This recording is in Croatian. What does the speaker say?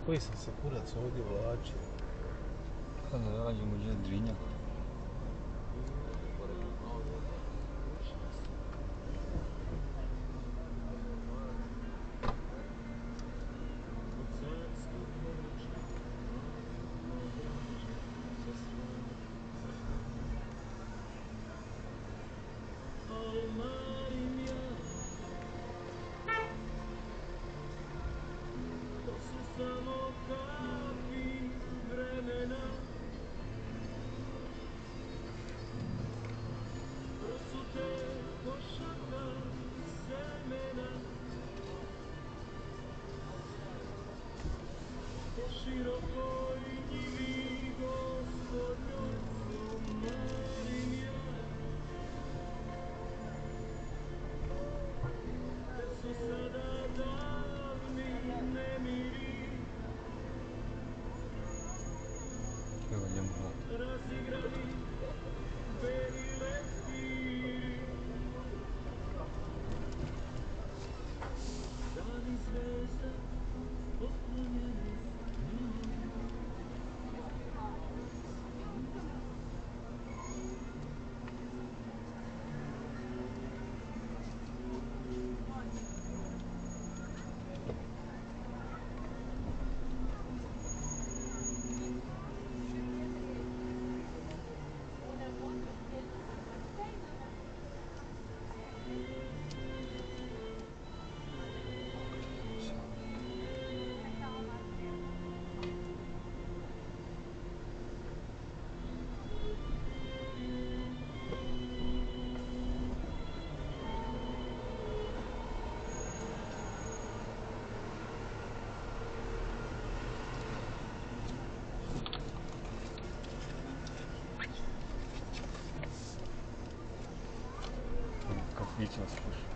Koji sam se kurac ovdje vlačio? Kada rađemo gdje Drinja. Samo kapi vremena, to su te košaka semena, po širokoj njivi gospodnjoj marim ja, gde su sada davni nemiri. Evo njemu Razigrani beli leptiri, dani zvezda poklonjeni njoj. Как видите, вас слышу.